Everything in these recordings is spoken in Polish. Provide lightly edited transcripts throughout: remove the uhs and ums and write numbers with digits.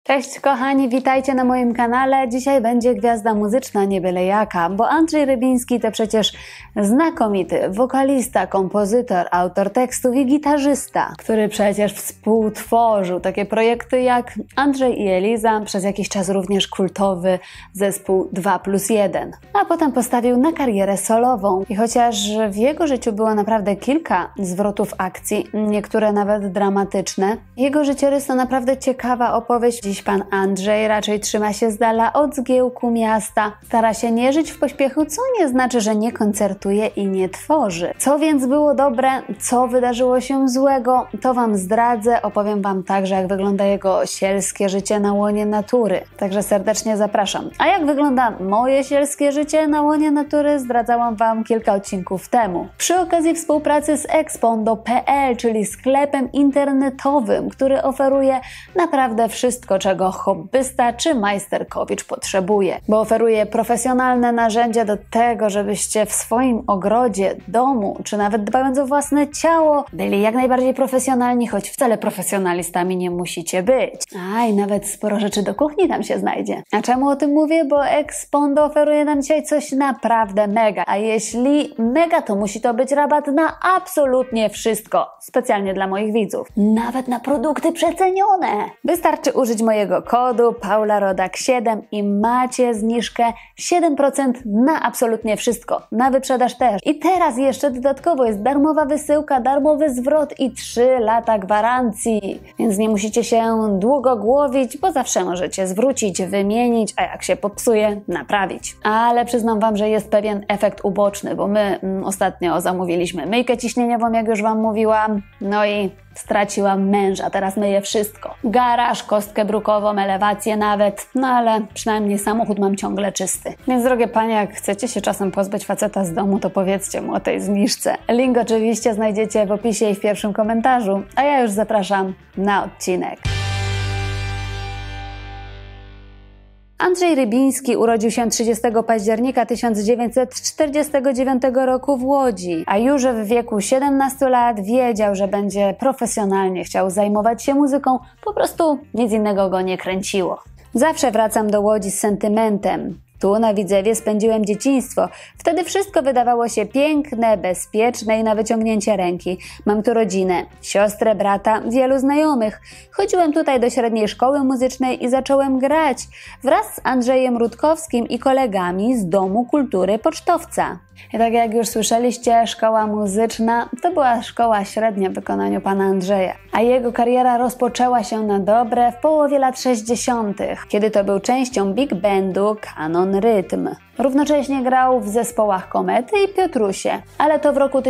Cześć kochani, witajcie na moim kanale. Dzisiaj będzie gwiazda muzyczna nie byle jaka, bo Andrzej Rybiński to przecież znakomity wokalista, kompozytor, autor tekstów i gitarzysta, który przecież współtworzył takie projekty jak Andrzej i Eliza, przez jakiś czas również kultowy zespół 2+1, a potem postawił na karierę solową. I chociaż w jego życiu było naprawdę kilka zwrotów akcji, niektóre nawet dramatyczne, jego życiorys to naprawdę ciekawa opowieść. Dziś pan Andrzej raczej trzyma się z dala od zgiełku miasta, stara się nie żyć w pośpiechu, co nie znaczy, że nie koncertuje i nie tworzy. Co więc było dobre, co wydarzyło się złego, to wam zdradzę. Opowiem wam także, jak wygląda jego sielskie życie na łonie natury. Także serdecznie zapraszam. A jak wygląda moje sielskie życie na łonie natury, zdradzałam wam kilka odcinków temu. Przy okazji współpracy z Expondo.pl, czyli sklepem internetowym, który oferuje naprawdę wszystko, czego hobbysta czy majsterkowicz potrzebuje, bo oferuje profesjonalne narzędzia do tego, żebyście w swoim ogrodzie, domu, czy nawet dbając o własne ciało, byli jak najbardziej profesjonalni, choć wcale profesjonalistami nie musicie być. I nawet sporo rzeczy do kuchni tam się znajdzie. A czemu o tym mówię? Bo Expondo oferuje nam dzisiaj coś naprawdę mega, a jeśli mega, to musi to być rabat na absolutnie wszystko, specjalnie dla moich widzów. Nawet na produkty przecenione. Wystarczy użyć mojego kodu PaulaRodak7 i macie zniżkę 7% na absolutnie wszystko, na wyprzedaż też. I teraz jeszcze dodatkowo jest darmowa wysyłka, darmowy zwrot i 3 lata gwarancji, więc nie musicie się długo głowić, bo zawsze możecie zwrócić, wymienić, a jak się popsuje, naprawić. Ale przyznam wam, że jest pewien efekt uboczny, bo my ostatnio zamówiliśmy myjkę ciśnieniową, jak już wam mówiłam, no i straciłam męża, teraz myję wszystko. Garaż, kostkę brukową, elewację nawet, no ale przynajmniej samochód mam ciągle czysty. Więc drogie panie, jak chcecie się czasem pozbyć faceta z domu, to powiedzcie mu o tej zniżce. Link oczywiście znajdziecie w opisie i w pierwszym komentarzu, a ja już zapraszam na odcinek. Andrzej Rybiński urodził się 30 października 1949 roku w Łodzi, a już w wieku 17 lat wiedział, że będzie profesjonalnie chciał zajmować się muzyką, po prostu nic innego go nie kręciło. Zawsze wracam do Łodzi z sentymentem. Tu na Widzewie spędziłem dzieciństwo. Wtedy wszystko wydawało się piękne, bezpieczne i na wyciągnięcie ręki. Mam tu rodzinę, siostrę, brata, wielu znajomych. Chodziłem tutaj do średniej szkoły muzycznej i zacząłem grać wraz z Andrzejem Rutkowskim i kolegami z Domu Kultury Pocztowca. I tak jak już słyszeliście, szkoła muzyczna to była szkoła średnia w wykonaniu pana Andrzeja, a jego kariera rozpoczęła się na dobre w połowie lat 60., kiedy to był częścią big bandu Kanon Rytm. Równocześnie grał w zespołach Komety i Piotrusie, ale to w roku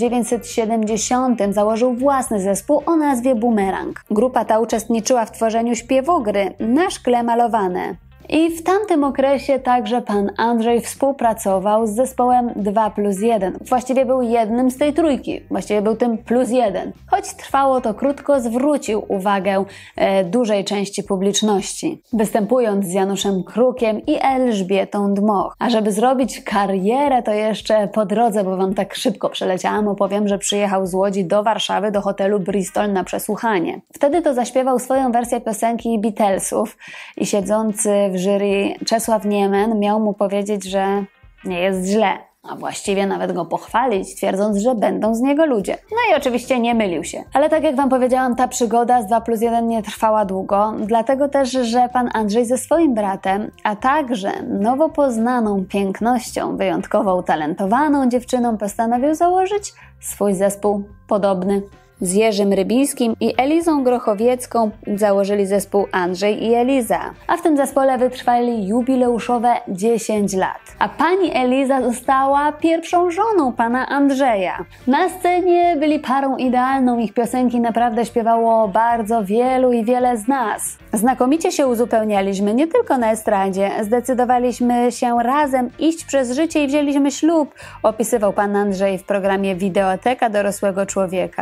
1970 założył własny zespół o nazwie Bumerang. Grupa ta uczestniczyła w tworzeniu śpiewogry Na szkle malowane. I w tamtym okresie także pan Andrzej współpracował z zespołem 2+1. Właściwie był jednym z tej trójki, właściwie był tym +1. Choć trwało to krótko, zwrócił uwagę dużej części publiczności, występując z Januszem Krukiem i Elżbietą Dmoch. A żeby zrobić karierę, to jeszcze po drodze, bo wam tak szybko przeleciałam, opowiem, że przyjechał z Łodzi do Warszawy, do hotelu Bristol na przesłuchanie. Wtedy to zaśpiewał swoją wersję piosenki Beatlesów i siedzący w jury Czesław Niemen miał mu powiedzieć, że nie jest źle, a właściwie nawet go pochwalić, twierdząc, że będą z niego ludzie. No i oczywiście nie mylił się. Ale tak jak wam powiedziałam, ta przygoda z 2+1 nie trwała długo, dlatego też, że pan Andrzej ze swoim bratem, a także nowo poznaną pięknością, wyjątkowo utalentowaną dziewczyną postanowił założyć swój zespół podobny. Z Jerzym Rybińskim i Elizą Grochowiecką założyli zespół Andrzej i Eliza, a w tym zespole wytrwali jubileuszowe 10 lat. A pani Eliza została pierwszą żoną pana Andrzeja. Na scenie byli parą idealną, ich piosenki naprawdę śpiewało bardzo wielu i wiele z nas. Znakomicie się uzupełnialiśmy, nie tylko na estradzie, zdecydowaliśmy się razem iść przez życie i wzięliśmy ślub, opisywał pan Andrzej w programie Wideoteka dorosłego człowieka.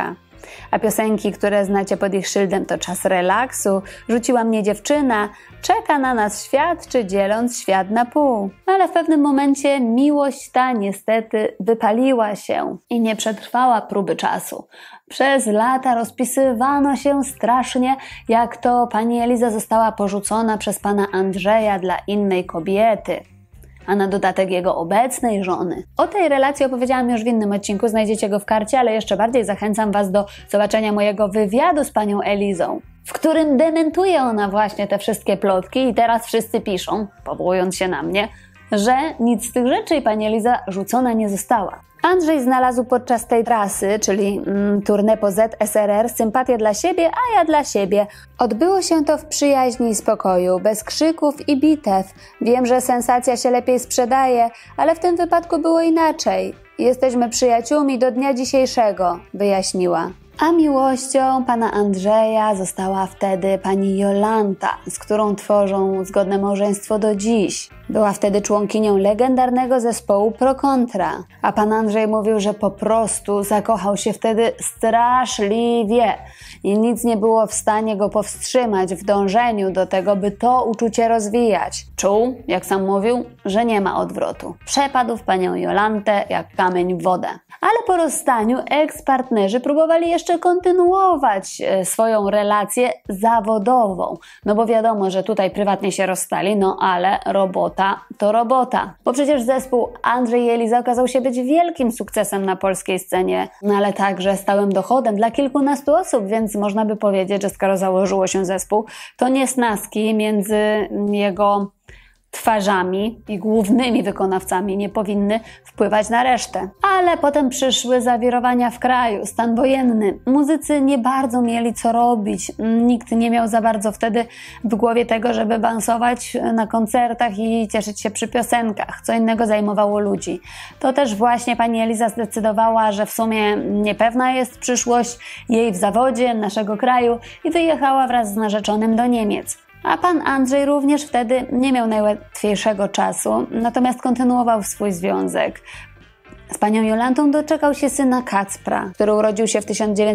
A piosenki, które znacie pod ich szyldem to Czas relaksu, Rzuciła mnie dziewczyna, Czeka na nas świat czy Dzieląc świat na pół. Ale w pewnym momencie miłość ta niestety wypaliła się i nie przetrwała próby czasu. Przez lata rozpisywano się strasznie, jak to pani Eliza została porzucona przez pana Andrzeja dla innej kobiety, a na dodatek jego obecnej żony. O tej relacji opowiedziałam już w innym odcinku, znajdziecie go w karcie, ale jeszcze bardziej zachęcam Was do zobaczenia mojego wywiadu z panią Elizą, w którym dementuje ona właśnie te wszystkie plotki i teraz wszyscy piszą, powołując się na mnie, że nic z tych rzeczy i pani Eliza rzucona nie została. Andrzej znalazł podczas tej trasy, czyli tournée po ZSRR, sympatię dla siebie, a ja dla siebie. Odbyło się to w przyjaźni i spokoju, bez krzyków i bitew. Wiem, że sensacja się lepiej sprzedaje, ale w tym wypadku było inaczej. Jesteśmy przyjaciółmi do dnia dzisiejszego, wyjaśniła. A miłością pana Andrzeja została wtedy pani Jolanta, z którą tworzą zgodne małżeństwo do dziś. Była wtedy członkinią legendarnego zespołu Pro Kontra, a pan Andrzej mówił, że po prostu zakochał się wtedy straszliwie i nic nie było w stanie go powstrzymać w dążeniu do tego, by to uczucie rozwijać. Czuł, jak sam mówił, że nie ma odwrotu. Przepadł w panią Jolantę jak kamień w wodę. Ale po rozstaniu ex-partnerzy próbowali jeszcze kontynuować swoją relację zawodową. No bo wiadomo, że tutaj prywatnie się rozstali, no ale robota to robota. Bo przecież zespół Andrzej i Eliza okazał się być wielkim sukcesem na polskiej scenie, no ale także stałym dochodem dla kilkunastu osób, więc można by powiedzieć, że skoro założyło się zespół, to niesnaski między jego twarzami i głównymi wykonawcami nie powinny wpływać na resztę. Ale potem przyszły zawirowania w kraju, stan wojenny. Muzycy nie bardzo mieli co robić. Nikt nie miał za bardzo wtedy w głowie tego, żeby bansować na koncertach i cieszyć się przy piosenkach. Co innego zajmowało ludzi. To też właśnie pani Eliza zdecydowała, że w sumie niepewna jest przyszłość jej w zawodzie naszego kraju i wyjechała wraz z narzeczonym do Niemiec. A pan Andrzej również wtedy nie miał najłatwiejszego czasu, natomiast kontynuował swój związek. Z panią Jolantą doczekał się syna Kacpra, który urodził się w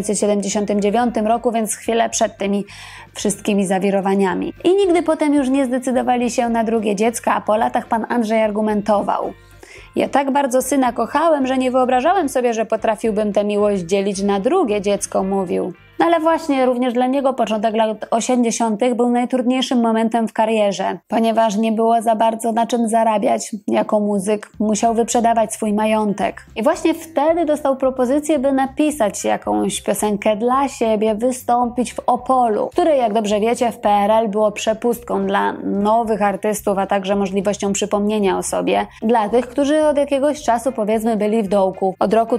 1979 roku, więc chwilę przed tymi wszystkimi zawirowaniami. I nigdy potem już nie zdecydowali się na drugie dziecko, a po latach pan Andrzej argumentował. Ja tak bardzo syna kochałem, że nie wyobrażałem sobie, że potrafiłbym tę miłość dzielić na drugie dziecko, mówił. No ale właśnie również dla niego początek lat 80. był najtrudniejszym momentem w karierze, ponieważ nie było za bardzo na czym zarabiać jako muzyk, musiał wyprzedawać swój majątek. I właśnie wtedy dostał propozycję, by napisać jakąś piosenkę dla siebie, wystąpić w Opolu, które, jak dobrze wiecie, w PRL było przepustką dla nowych artystów, a także możliwością przypomnienia o sobie dla tych, którzy od jakiegoś czasu, powiedzmy, byli w dołku. Od roku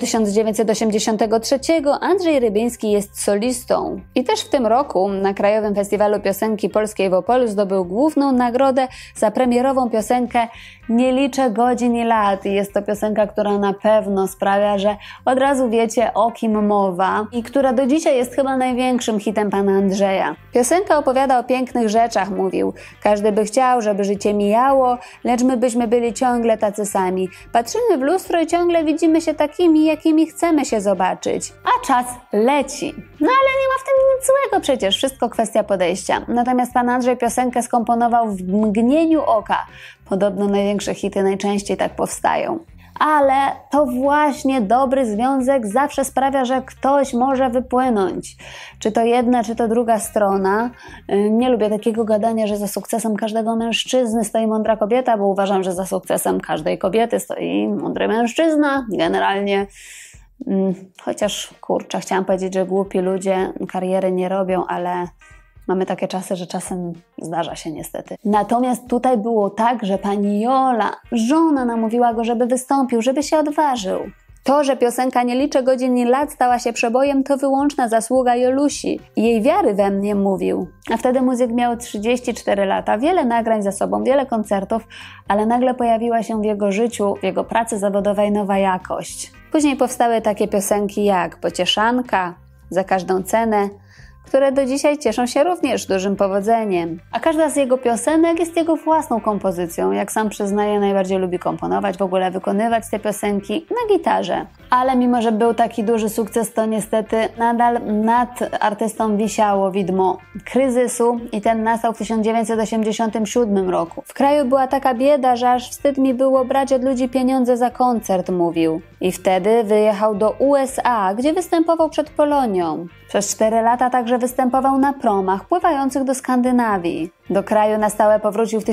1983 Andrzej Rybiński jest solistą. I też w tym roku na Krajowym Festiwalu Piosenki Polskiej w Opolu zdobył główną nagrodę za premierową piosenkę Nie liczę godzin i lat. I jest to piosenka, która na pewno sprawia, że od razu wiecie, o kim mowa i która do dzisiaj jest chyba największym hitem pana Andrzeja. Piosenka opowiada o pięknych rzeczach, mówił. Każdy by chciał, żeby życie mijało, lecz my byśmy byli ciągle tacy sami. Patrzymy w lustro i ciągle widzimy się takimi, jakimi chcemy się zobaczyć. A czas leci. No ale nie ma w tym nic złego przecież, wszystko kwestia podejścia. Natomiast pan Andrzej piosenkę skomponował w mgnieniu oka. Podobno największe hity najczęściej tak powstają. Ale to właśnie dobry związek zawsze sprawia, że ktoś może wypłynąć. Czy to jedna, czy to druga strona. Nie lubię takiego gadania, że za sukcesem każdego mężczyzny stoi mądra kobieta, bo uważam, że za sukcesem każdej kobiety stoi mądry mężczyzna. Generalnie chociaż, kurczę, chciałam powiedzieć, że głupi ludzie kariery nie robią, ale mamy takie czasy, że czasem zdarza się niestety. Natomiast tutaj było tak, że pani Jola, żona, namówiła go, żeby wystąpił, żeby się odważył. To, że piosenka Nie liczę godzin i lat stała się przebojem, to wyłączna zasługa Jolusi i jej wiary we mnie, mówił. A wtedy muzyk miał 34 lata, wiele nagrań za sobą, wiele koncertów, ale nagle pojawiła się w jego życiu, w jego pracy zawodowej nowa jakość. Później powstały takie piosenki jak Pocieszanka, Za każdą cenę, które do dzisiaj cieszą się również dużym powodzeniem. A każda z jego piosenek jest jego własną kompozycją. Jak sam przyznaje, najbardziej lubi komponować, w ogóle wykonywać te piosenki na gitarze. Ale mimo, że był taki duży sukces, to niestety nadal nad artystą wisiało widmo kryzysu i ten nastał w 1987 roku. W kraju była taka bieda, że aż wstyd mi było brać od ludzi pieniądze za koncert, mówił. I wtedy wyjechał do USA, gdzie występował przed Polonią. Przez 4 lata także występował na promach pływających do Skandynawii. Do kraju na stałe powrócił w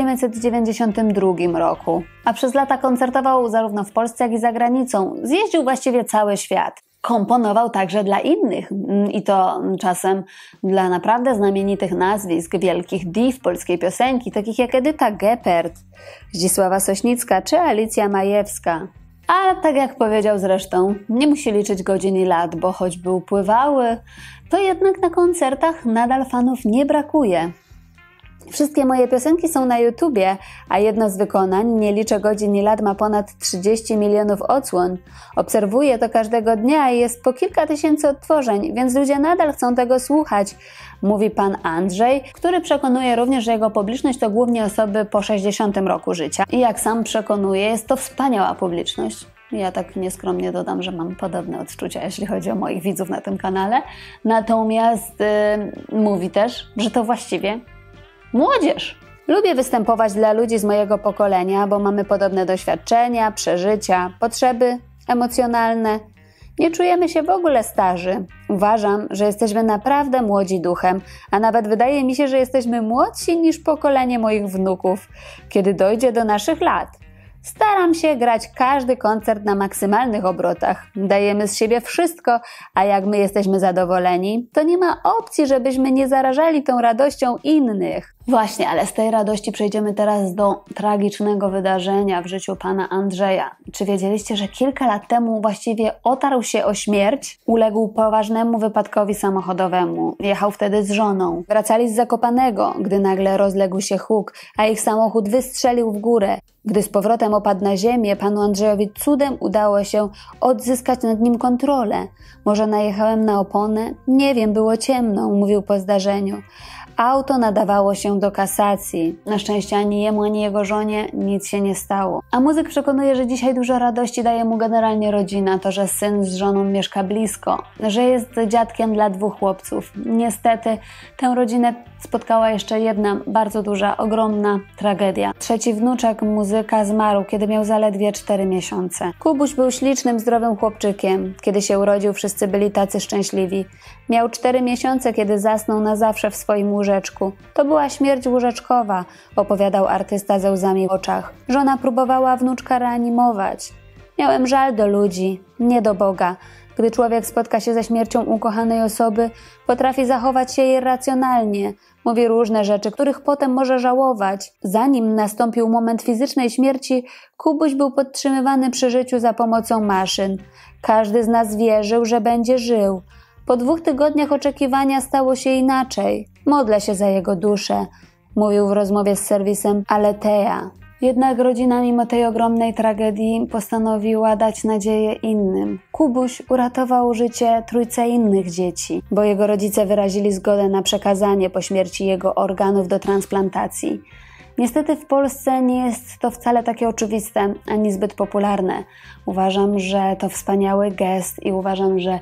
1992 roku, a przez lata koncertował zarówno w Polsce, jak i za granicą. Zjeździł właściwie cały świat. Komponował także dla innych i to czasem dla naprawdę znamienitych nazwisk, wielkich div polskiej piosenki, takich jak Edyta Geppert, Zdzisława Sośnicka czy Alicja Majewska. A tak jak powiedział zresztą, nie musi liczyć godzin i lat, bo choćby upływały, to jednak na koncertach nadal fanów nie brakuje. Wszystkie moje piosenki są na YouTubie, a jedno z wykonań, nie liczę godzin i lat, ma ponad 30 milionów odsłon. Obserwuję to każdego dnia i jest po kilka tysięcy odtworzeń, więc ludzie nadal chcą tego słuchać, mówi pan Andrzej, który przekonuje również, że jego publiczność to głównie osoby po 60 roku życia. I jak sam przekonuje, jest to wspaniała publiczność. Ja tak nieskromnie dodam, że mam podobne odczucia, jeśli chodzi o moich widzów na tym kanale. Natomiast mówi też, że to właściwie młodzież. Lubię występować dla ludzi z mojego pokolenia, bo mamy podobne doświadczenia, przeżycia, potrzeby emocjonalne. Nie czujemy się w ogóle starzy. Uważam, że jesteśmy naprawdę młodzi duchem, a nawet wydaje mi się, że jesteśmy młodsi niż pokolenie moich wnuków, kiedy dojdzie do naszych lat. Staram się grać każdy koncert na maksymalnych obrotach. Dajemy z siebie wszystko, a jak my jesteśmy zadowoleni, to nie ma opcji, żebyśmy nie zarażali tą radością innych. Właśnie, ale z tej radości przejdziemy teraz do tragicznego wydarzenia w życiu pana Andrzeja. Czy wiedzieliście, że kilka lat temu właściwie otarł się o śmierć? Uległ poważnemu wypadkowi samochodowemu. Jechał wtedy z żoną. Wracali z Zakopanego, gdy nagle rozległ się huk, a ich samochód wystrzelił w górę. Gdy z powrotem opadł na ziemię, panu Andrzejowi cudem udało się odzyskać nad nim kontrolę. Może najechałem na oponę? Nie wiem, było ciemno, mówił po zdarzeniu. Auto nadawało się do kasacji. Na szczęście ani jemu, ani jego żonie nic się nie stało. A muzyk przekonuje, że dzisiaj dużo radości daje mu generalnie rodzina, to, że syn z żoną mieszka blisko, że jest dziadkiem dla 2 chłopców. Niestety tę rodzinę spotkała jeszcze jedna bardzo duża, ogromna tragedia. 3. wnuczek muzyka zmarł, kiedy miał zaledwie 4 miesiące. Kubuś był ślicznym, zdrowym chłopczykiem. Kiedy się urodził, wszyscy byli tacy szczęśliwi. Miał 4 miesiące, kiedy zasnął na zawsze w swoim łóżeczku. To była śmierć łóżeczkowa, opowiadał artysta ze łzami w oczach. Żona próbowała wnuczka reanimować. Miałem żal do ludzi, nie do Boga. Gdy człowiek spotka się ze śmiercią ukochanej osoby, potrafi zachować się irracjonalnie. Mówi różne rzeczy, których potem może żałować. Zanim nastąpił moment fizycznej śmierci, Kubuś był podtrzymywany przy życiu za pomocą maszyn. Każdy z nas wierzył, że będzie żył. Po 2 tygodniach oczekiwania stało się inaczej. Modlę się za jego duszę, mówił w rozmowie z serwisem Aletea. Jednak rodzina mimo tej ogromnej tragedii postanowiła dać nadzieję innym. Kubuś uratował życie 3 innych dzieci, bo jego rodzice wyrazili zgodę na przekazanie po śmierci jego organów do transplantacji. Niestety w Polsce nie jest to wcale takie oczywiste, ani zbyt popularne. Uważam, że to wspaniały gest i uważam, że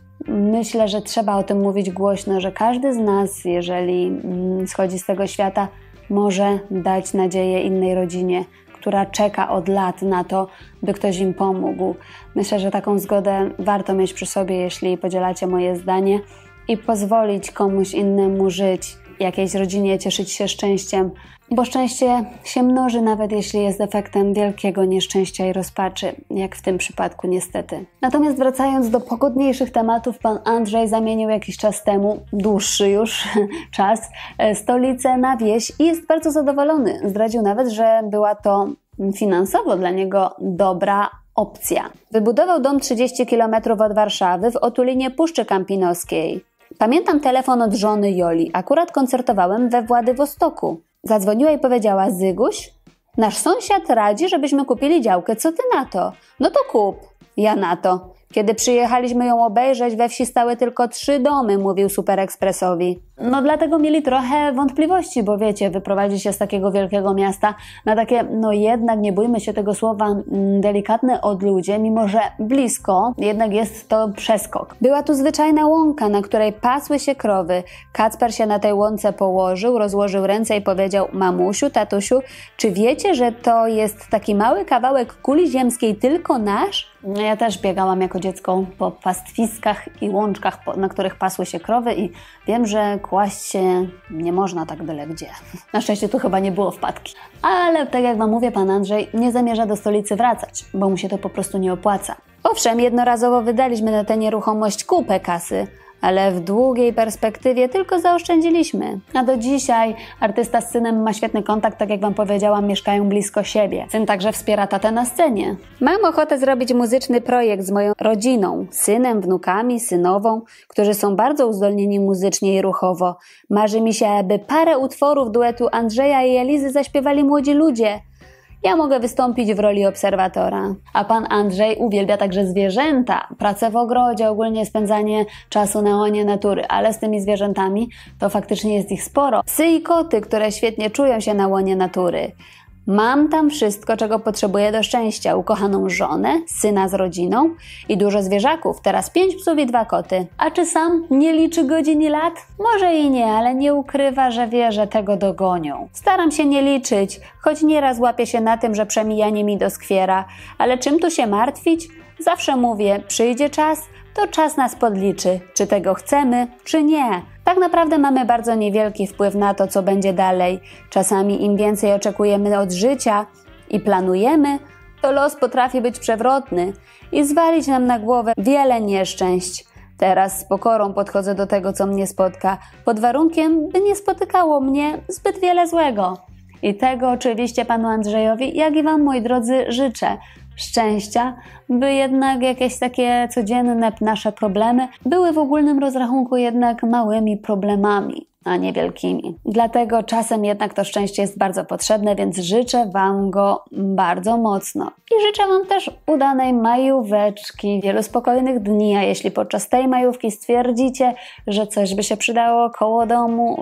myślę, że trzeba o tym mówić głośno, że każdy z nas, jeżeli schodzi z tego świata, może dać nadzieję innej rodzinie, która czeka od lat na to, by ktoś im pomógł. Myślę, że taką zgodę warto mieć przy sobie, jeśli podzielacie moje zdanie i pozwolić komuś innemu żyć, jakiejś rodzinie cieszyć się szczęściem, bo szczęście się mnoży, nawet jeśli jest efektem wielkiego nieszczęścia i rozpaczy, jak w tym przypadku niestety. Natomiast wracając do pogodniejszych tematów, pan Andrzej zamienił jakiś czas temu, dłuższy już czas, stolicę na wieś i jest bardzo zadowolony. Zdradził nawet, że była to finansowo dla niego dobra opcja. Wybudował dom 30 km od Warszawy w otulinie Puszczy Kampinoskiej. Pamiętam telefon od żony Joli. Akurat koncertowałem we Władywostoku. Zadzwoniła i powiedziała: Zyguś, nasz sąsiad radzi, żebyśmy kupili działkę. Co ty na to? No to kup. Ja na to. Kiedy przyjechaliśmy ją obejrzeć, we wsi stały tylko 3 domy, mówił Super Expressowi. No dlatego mieli trochę wątpliwości, bo wiecie, wyprowadzić się z takiego wielkiego miasta na takie, no jednak nie bójmy się tego słowa, delikatne odludzie, mimo że blisko, jednak jest to przeskok. Była tu zwyczajna łąka, na której pasły się krowy. Kacper się na tej łące położył, rozłożył ręce i powiedział: mamusiu, tatusiu, czy wiecie, że to jest taki mały kawałek kuli ziemskiej tylko nasz? Ja też biegałam jako dziecko po pastwiskach i łączkach, na których pasły się krowy i wiem, że kłaść się nie można tak byle gdzie. Na szczęście tu chyba nie było wpadki. Ale tak jak wam mówię, pan Andrzej nie zamierza do stolicy wracać, bo mu się to po prostu nie opłaca. Owszem, jednorazowo wydaliśmy na tę nieruchomość kupę kasy, ale w długiej perspektywie tylko zaoszczędziliśmy. A do dzisiaj artysta z synem ma świetny kontakt, tak jak wam powiedziałam, mieszkają blisko siebie. Syn także wspiera tatę na scenie. Mam ochotę zrobić muzyczny projekt z moją rodziną, synem, wnukami, synową, którzy są bardzo uzdolnieni muzycznie i ruchowo. Marzy mi się, aby parę utworów duetu Andrzeja i Elizy zaśpiewali młodzi ludzie. Ja mogę wystąpić w roli obserwatora. A pan Andrzej uwielbia także zwierzęta, pracę w ogrodzie, ogólnie spędzanie czasu na łonie natury, ale z tymi zwierzętami to faktycznie jest ich sporo. Psy i koty, które świetnie czują się na łonie natury. Mam tam wszystko, czego potrzebuję do szczęścia. Ukochaną żonę, syna z rodziną i dużo zwierzaków. Teraz 5 psów i 2 koty. A czy sam nie liczy godzin i lat? Może i nie, ale nie ukrywa, że wie, że tego dogonią. Staram się nie liczyć, choć nieraz łapię się na tym, że przemijanie mi doskwiera. Ale czym tu się martwić? Zawsze mówię, przyjdzie czas, to czas nas podliczy, czy tego chcemy, czy nie. Tak naprawdę mamy bardzo niewielki wpływ na to, co będzie dalej. Czasami im więcej oczekujemy od życia i planujemy, to los potrafi być przewrotny i zwalić nam na głowę wiele nieszczęść. Teraz z pokorą podchodzę do tego, co mnie spotka, pod warunkiem, by nie spotykało mnie zbyt wiele złego. I tego oczywiście panu Andrzejowi, jak i wam, moi drodzy, życzę. Szczęścia, by jednak jakieś takie codzienne nasze problemy były w ogólnym rozrachunku jednak małymi problemami, a nie wielkimi. Dlatego czasem jednak to szczęście jest bardzo potrzebne, więc życzę wam go bardzo mocno. I życzę wam też udanej majóweczki, wielu spokojnych dni, a jeśli podczas tej majówki stwierdzicie, że coś by się przydało koło domu,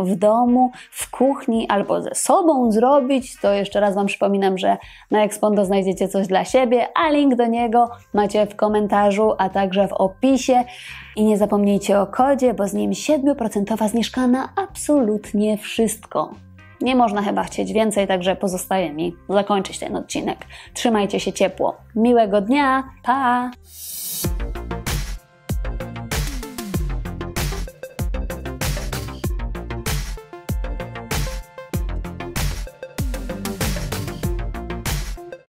w kuchni albo ze sobą zrobić, to jeszcze raz wam przypominam, że na Expondo znajdziecie coś dla siebie, a link do niego macie w komentarzu, a także w opisie. I nie zapomnijcie o kodzie, bo z nim 7% zniżka na absolutnie wszystko. Nie można chyba chcieć więcej, także pozostaje mi zakończyć ten odcinek. Trzymajcie się ciepło. Miłego dnia, pa!